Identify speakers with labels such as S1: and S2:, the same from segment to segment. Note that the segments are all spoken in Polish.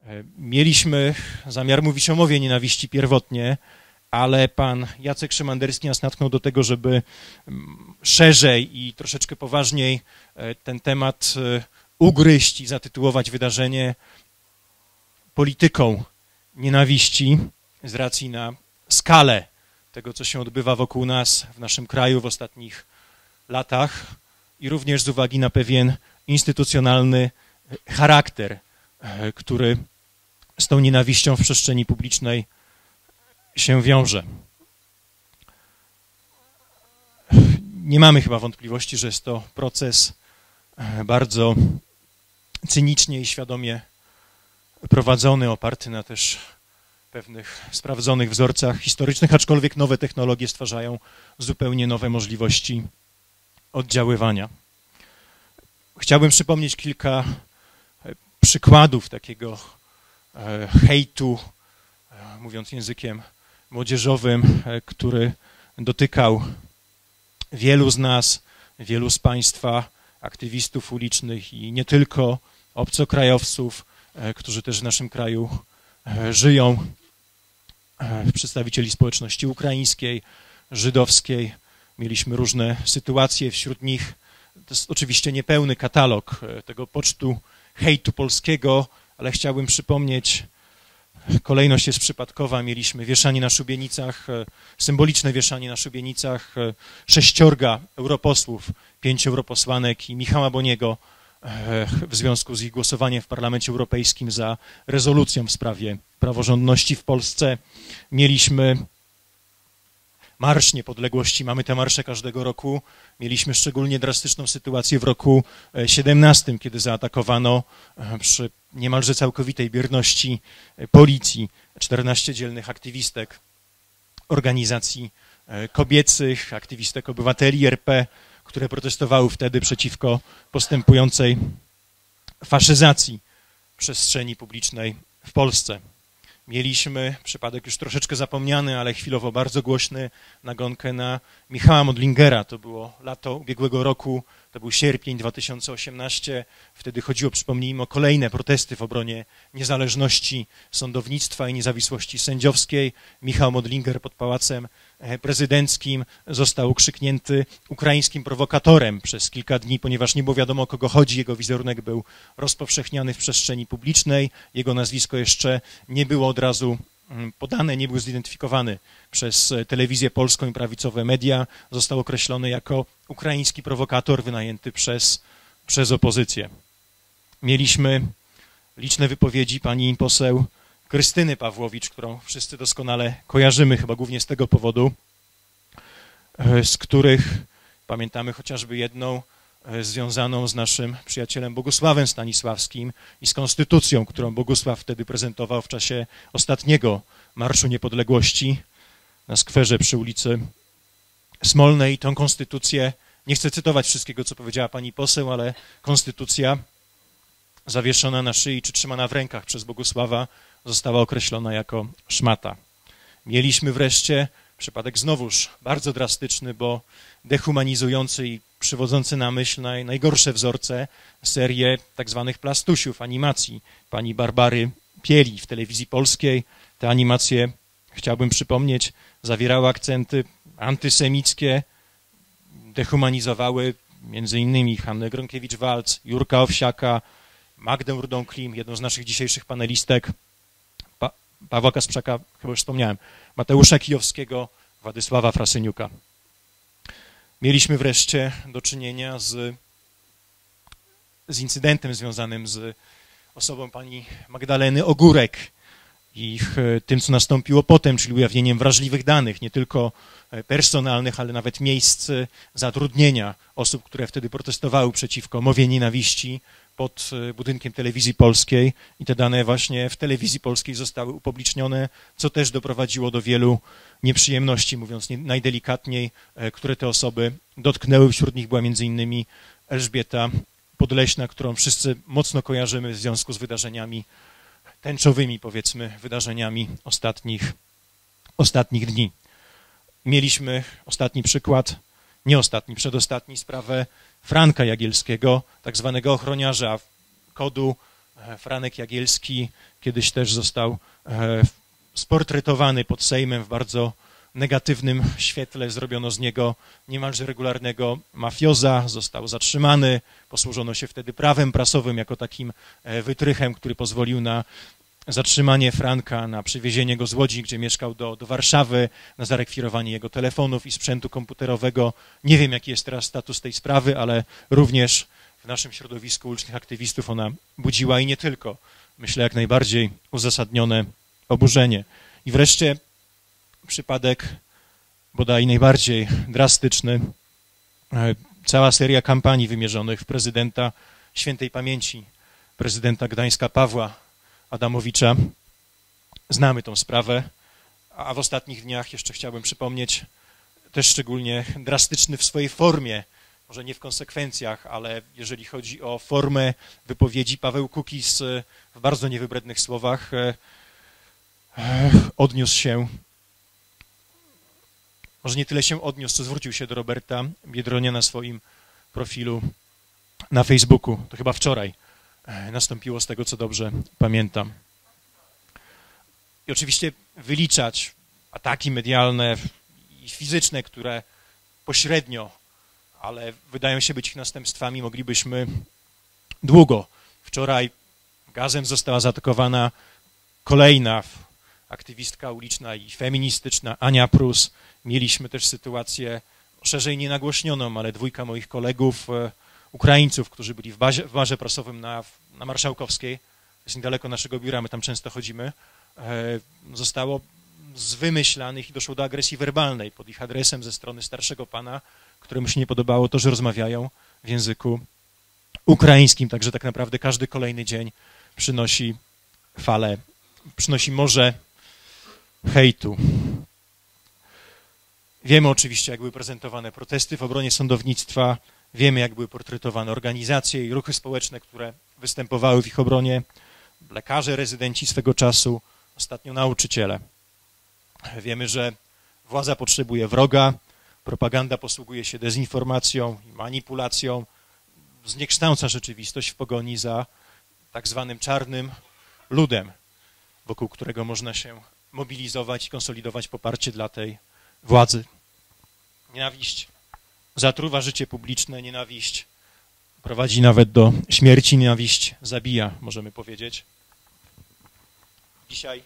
S1: Mieliśmy zamiar mówić o mowie nienawiści pierwotnie, ale pan Jacek Szymanderski nas natknął do tego, żeby szerzej i troszeczkę poważniej ten temat ugryźć i zatytułować wydarzenie polityką nienawiści z racji na skalę tego, co się odbywa wokół nas w naszym kraju w ostatnich latach i również z uwagi na pewien instytucjonalny charakter, który z tą nienawiścią w przestrzeni publicznej się wiąże. Nie mamy chyba wątpliwości, że jest to proces bardzo cynicznie i świadomie prowadzony, oparty na też pewnych sprawdzonych wzorcach historycznych, aczkolwiek nowe technologie stwarzają zupełnie nowe możliwości oddziaływania. Chciałbym przypomnieć kilka przykładów takiego hejtu, mówiąc językiem młodzieżowym, który dotykał wielu z nas, wielu z Państwa, aktywistów ulicznych i nie tylko, obcokrajowców, którzy też w naszym kraju żyją, przedstawicieli społeczności ukraińskiej, żydowskiej. Mieliśmy różne sytuacje, wśród nich to jest oczywiście niepełny katalog tego pocztu hejtu polskiego, ale chciałbym przypomnieć, kolejność jest przypadkowa. Mieliśmy wieszanie na szubienicach, symboliczne wieszanie na szubienicach 6 europosłów, 5 europosłanek i Michała Boniego w związku z ich głosowaniem w Parlamencie Europejskim za rezolucją w sprawie praworządności w Polsce. Mieliśmy Marsz Niepodległości, mamy te marsze każdego roku. Mieliśmy szczególnie drastyczną sytuację w roku 17, kiedy zaatakowano przy niemalże całkowitej bierności policji 14 dzielnych aktywistek organizacji kobiecych, aktywistek obywateli RP, które protestowały wtedy przeciwko postępującej faszyzacji przestrzeni publicznej w Polsce. Mieliśmy przypadek już troszeczkę zapomniany, ale chwilowo bardzo głośny, nagonkę na Michała Modlingera. To było lato ubiegłego roku, to był sierpień 2018. Wtedy chodziło, przypomnijmy, o kolejne protesty w obronie niezależności sądownictwa i niezawisłości sędziowskiej. Michał Modlinger pod Pałacem Prezydenckim został ukrzyknięty ukraińskim prowokatorem przez kilka dni, ponieważ nie było wiadomo, o kogo chodzi. Jego wizerunek był rozpowszechniany w przestrzeni publicznej. Jego nazwisko jeszcze nie było od razu podane, nie był zidentyfikowany przez telewizję polską i prawicowe media. Został określony jako ukraiński prowokator wynajęty przez opozycję. Mieliśmy liczne wypowiedzi pani poseł Krystyny Pawłowicz, którą wszyscy doskonale kojarzymy, chyba głównie z tego powodu, z których pamiętamy chociażby jedną związaną z naszym przyjacielem Bogusławem Stanisławskim i z konstytucją, którą Bogusław wtedy prezentował w czasie ostatniego Marszu Niepodległości na skwerze przy ulicy Smolnej. Tą konstytucję, nie chcę cytować wszystkiego, co powiedziała pani poseł, ale konstytucja zawieszona na szyi czy trzymana w rękach przez Bogusława została określona jako szmata. Mieliśmy wreszcie przypadek znowuż bardzo drastyczny, bo dehumanizujący i przywodzący na myśl najgorsze wzorce, serię tak zwanych plastusiów, animacji pani Barbary Pieli w telewizji polskiej. Te animacje, chciałbym przypomnieć, zawierały akcenty antysemickie, dehumanizowały między innymi Hannę Gronkiewicz-Waltz, Jurka Owsiaka, Magdę Rudą-Klim, jedną z naszych dzisiejszych panelistek, Pawła Kasprzaka, chyba już wspomniałem, Mateusza Kijowskiego, Władysława Frasyniuka. Mieliśmy wreszcie do czynienia z incydentem związanym z osobą pani Magdaleny Ogórek i tym, co nastąpiło potem, czyli ujawnieniem wrażliwych danych, nie tylko personalnych, ale nawet miejsc zatrudnienia osób, które wtedy protestowały przeciwko mowie nienawiści pod budynkiem Telewizji Polskiej i te dane właśnie w Telewizji Polskiej zostały upublicznione, co też doprowadziło do wielu nieprzyjemności, mówiąc najdelikatniej, które te osoby dotknęły. Wśród nich była między innymi Elżbieta Podleśna, którą wszyscy mocno kojarzymy w związku z wydarzeniami tęczowymi, powiedzmy, wydarzeniami ostatnich dni. Mieliśmy ostatni przykład, nie ostatni, przedostatni, sprawę Franka Jagielskiego, tak zwanego ochroniarza kodu Franek Jagielski kiedyś też został sportretowany pod Sejmem w bardzo negatywnym świetle. Zrobiono z niego niemalże regularnego mafioza, został zatrzymany, posłużono się wtedy prawem prasowym jako takim wytrychem, który pozwolił na zatrzymanie Franka, na przywiezienie go z Łodzi, gdzie mieszkał, do Warszawy, na zarekwirowanie jego telefonów i sprzętu komputerowego. Nie wiem, jaki jest teraz status tej sprawy, ale również w naszym środowisku ulicznych aktywistów ona budziła i nie tylko, myślę, jak najbardziej uzasadnione oburzenie. I wreszcie przypadek bodaj najbardziej drastyczny, cała seria kampanii wymierzonych w prezydenta świętej pamięci, prezydenta Gdańska Pawła Adamowicza. Znamy tą sprawę, a w ostatnich dniach jeszcze chciałbym przypomnieć też szczególnie drastyczny w swojej formie, może nie w konsekwencjach, ale jeżeli chodzi o formę wypowiedzi, Paweł Kukiz w bardzo niewybrednych słowach odniósł się, może nie tyle się odniósł, co zwrócił się do Roberta Biedronia na swoim profilu na Facebooku. To chyba wczoraj nastąpiło, z tego co dobrze pamiętam. I oczywiście wyliczać ataki medialne i fizyczne, które pośrednio, ale wydają się być ich następstwami, moglibyśmy długo. Wczoraj gazem została zaatakowana kolejna aktywistka uliczna i feministyczna, Ania Prus. Mieliśmy też sytuację szerzej nienagłośnioną, ale dwójka moich kolegów, Ukraińców, którzy byli w barze prasowym na Marszałkowskiej, to jest niedaleko naszego biura, my tam często chodzimy, zostało zwymyślanych i doszło do agresji werbalnej pod ich adresem ze strony starszego pana, któremu się nie podobało to, że rozmawiają w języku ukraińskim. Także tak naprawdę każdy kolejny dzień przynosi falę, przynosi morze hejtu. Wiemy oczywiście, jak były prezentowane protesty w obronie sądownictwa, wiemy, jak były portretowane organizacje i ruchy społeczne, które występowały w ich obronie, lekarze, rezydenci swego czasu, ostatnio nauczyciele. Wiemy, że władza potrzebuje wroga, propaganda posługuje się dezinformacją i manipulacją, zniekształca rzeczywistość w pogoni za tak zwanym czarnym ludem, wokół którego można się mobilizować i konsolidować poparcie dla tej władzy. Nienawiść zatruwa życie publiczne, nienawiść prowadzi nawet do śmierci, nienawiść zabija, możemy powiedzieć. Dzisiaj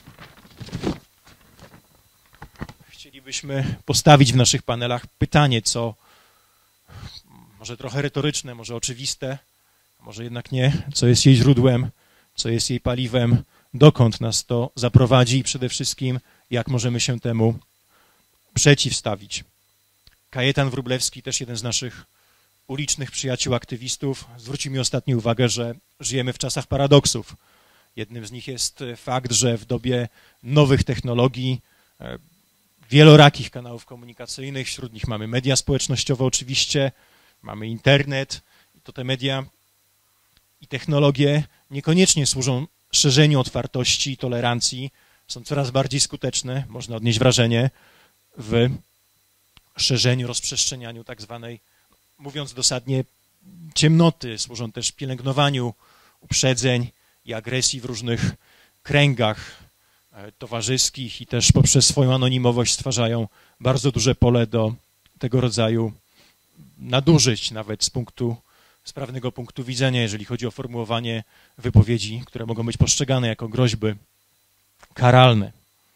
S1: chcielibyśmy postawić w naszych panelach pytanie, co może trochę retoryczne, może oczywiste, może jednak nie, co jest jej źródłem, co jest jej paliwem, dokąd nas to zaprowadzi i przede wszystkim, jak możemy się temu przeciwstawić. Kajetan Wróblewski, też jeden z naszych ulicznych przyjaciół aktywistów, zwrócił mi ostatnio uwagę, że żyjemy w czasach paradoksów. Jednym z nich jest fakt, że w dobie nowych technologii, wielorakich kanałów komunikacyjnych, wśród nich mamy media społecznościowe oczywiście, mamy internet, i to te media i technologie niekoniecznie służą szerzeniu otwartości i tolerancji, są coraz bardziej skuteczne, można odnieść wrażenie, w szerzeniu, rozprzestrzenianiu tak zwanej, mówiąc dosadnie, ciemnoty, służą też pielęgnowaniu uprzedzeń i agresji w różnych kręgach towarzyskich i też poprzez swoją anonimowość stwarzają bardzo duże pole do tego rodzaju nadużyć, nawet z prawnego punktu widzenia, jeżeli chodzi o formułowanie wypowiedzi, które mogą być postrzegane jako groźby karalne.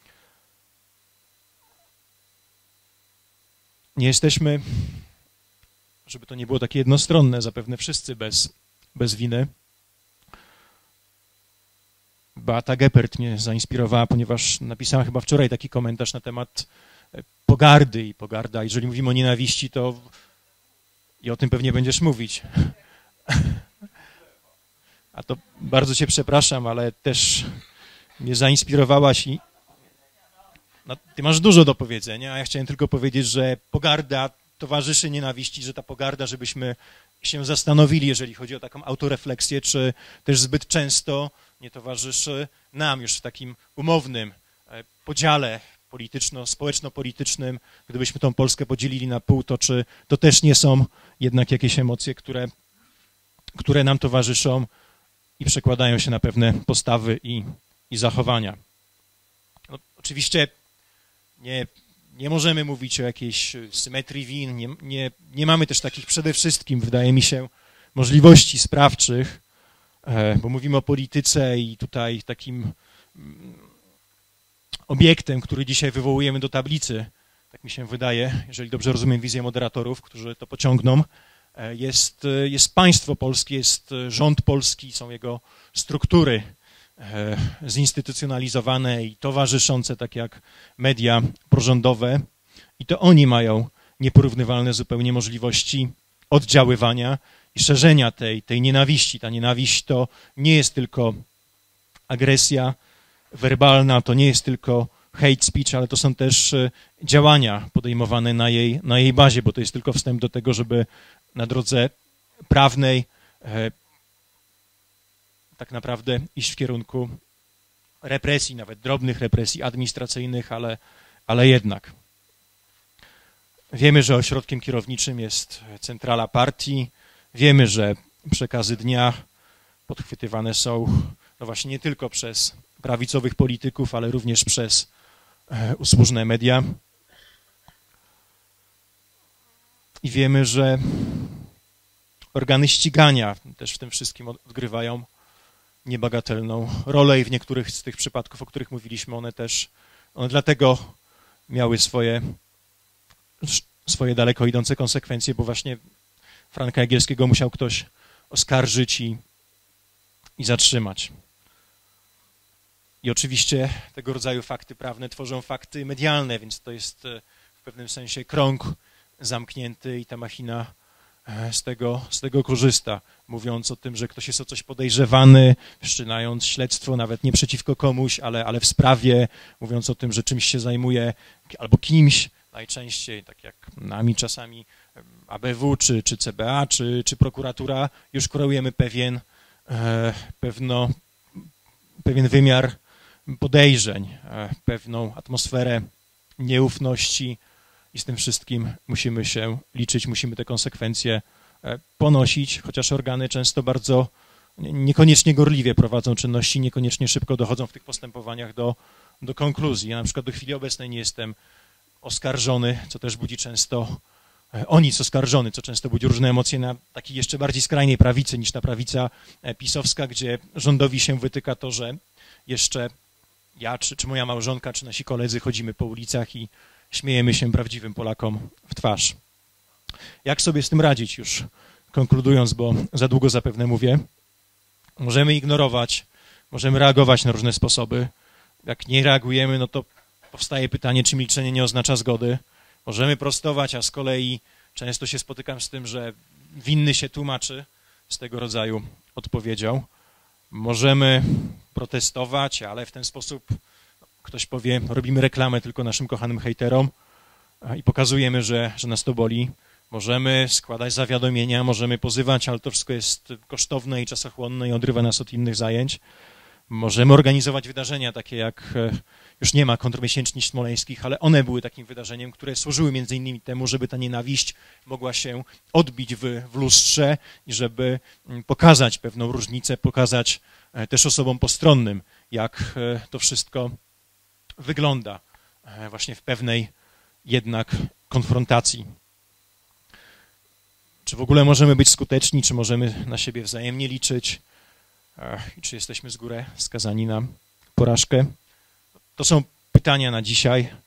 S1: Nie jesteśmy, żeby to nie było takie jednostronne, zapewne wszyscy bez winy. Beata Geppert mnie zainspirowała, ponieważ napisała chyba wczoraj taki komentarz na temat pogardy i pogarda. Jeżeli mówimy o nienawiści, to i o tym pewnie będziesz mówić. A to bardzo cię przepraszam, ale też mnie zainspirowałaś i no, ty masz dużo do powiedzenia, a ja chciałem tylko powiedzieć, że pogarda towarzyszy nienawiści, że ta pogarda, żebyśmy się zastanowili, jeżeli chodzi o taką autorefleksję, czy też zbyt często nie towarzyszy nam już w takim umownym podziale polityczno-społeczno-politycznym, gdybyśmy tą Polskę podzielili na pół, to czy to też nie są jednak jakieś emocje, które nam towarzyszą i przekładają się na pewne postawy i zachowania. No, oczywiście nie możemy mówić o jakiejś symetrii win, nie mamy też takich przede wszystkim, wydaje mi się, możliwości sprawczych, bo mówimy o polityce i tutaj takim obiektem, który dzisiaj wywołujemy do tablicy, tak mi się wydaje, jeżeli dobrze rozumiem wizję moderatorów, którzy to pociągną, jest państwo polskie, jest rząd polski, są jego struktury zinstytucjonalizowane i towarzyszące, tak jak media prorządowe, i to oni mają nieporównywalne zupełnie możliwości oddziaływania i szerzenia tej nienawiści. Ta nienawiść to nie jest tylko agresja werbalna, to nie jest tylko hate speech, ale to są też działania podejmowane na jej bazie, bo to jest tylko wstęp do tego, żeby na drodze prawnej tak naprawdę iść w kierunku represji, nawet drobnych represji administracyjnych, ale jednak. Wiemy, że ośrodkiem kierowniczym jest centrala partii, wiemy, że przekazy dnia podchwytywane są no właśnie nie tylko przez prawicowych polityków, ale również przez usłużne media. I wiemy, że organy ścigania też w tym wszystkim odgrywają niebagatelną rolę i w niektórych z tych przypadków, o których mówiliśmy, one dlatego miały swoje daleko idące konsekwencje, bo właśnie Franka Jagielskiego musiał ktoś oskarżyć i zatrzymać. I oczywiście tego rodzaju fakty prawne tworzą fakty medialne, więc to jest w pewnym sensie krąg zamknięty i ta machina z tego korzysta, mówiąc o tym, że ktoś jest o coś podejrzewany, wszczynając śledztwo nawet nie przeciwko komuś, ale w sprawie, mówiąc o tym, że czymś się zajmuje albo kimś, najczęściej, tak jak nami czasami ABW, czy CBA, czy prokuratura, już kreujemy pewien wymiar podejrzeń, pewną atmosferę nieufności i z tym wszystkim musimy się liczyć, musimy te konsekwencje ponosić, chociaż organy często bardzo niekoniecznie gorliwie prowadzą czynności, niekoniecznie szybko dochodzą w tych postępowaniach do konkluzji. Ja na przykład do chwili obecnej nie jestem oskarżony, co też budzi często, o nic oskarżony, co często budzi różne emocje na takiej jeszcze bardziej skrajnej prawicy niż ta prawica pisowska, gdzie rządowi się wytyka to, że jeszcze ja, czy moja małżonka, czy nasi koledzy chodzimy po ulicach i śmiejemy się prawdziwym Polakom w twarz. Jak sobie z tym radzić już konkludując, bo za długo zapewne mówię? Możemy ignorować, możemy reagować na różne sposoby. Jak nie reagujemy, no to powstaje pytanie, czy milczenie nie oznacza zgody. Możemy prostować, a z kolei często się spotykam z tym, że winny się tłumaczy z tego rodzaju odpowiedzią. Możemy protestować, ale w ten sposób ktoś powie, robimy reklamę tylko naszym kochanym hejterom i pokazujemy, że nas to boli. Możemy składać zawiadomienia, możemy pozywać, ale to wszystko jest kosztowne i czasochłonne i odrywa nas od innych zajęć. Możemy organizować wydarzenia takie jak, już nie ma kontrmiesięcznic smoleńskich, ale one były takim wydarzeniem, które służyły między innymi temu, żeby ta nienawiść mogła się odbić w lustrze i żeby pokazać pewną różnicę, pokazać też osobom postronnym, jak to wszystko wygląda właśnie w pewnej jednak konfrontacji. Czy w ogóle możemy być skuteczni, czy możemy na siebie wzajemnie liczyć, i czy jesteśmy z góry skazani na porażkę? To są pytania na dzisiaj.